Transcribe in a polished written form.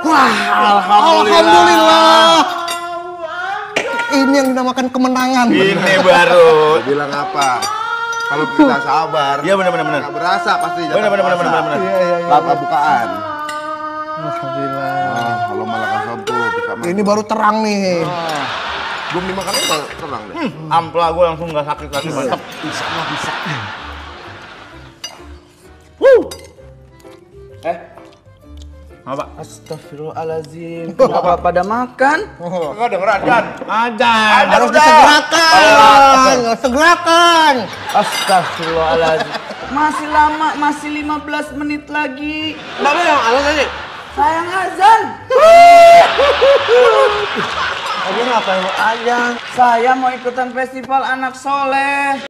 Wah, alhamdulillah. Ini yang dinamakan kemenangan. Ini baru. Bilang apa? Kalau kita sabar, Iya benar. nggak berasa pasti. Benar. Iya. Lama bukaan. Alhamdulillah. Kalau malah kasih bisa makan. Ini baru terang nih. Belum dimakan udah tenang deh. Ampla gue langsung nggak sakit lagi. Mantap. Bisa. Apa? Astagfirullahaladzim. Kenapa pada makan? Enggak denger ajan. Ajan. Harus disegerakan. Segerakan. Astagfirullahaladzim. Masih lama, masih 15 menit lagi. Bapak yang azan tadi. Sayang azan. Lagi ngapain mau azan? Saya mau ikutan festival anak soleh.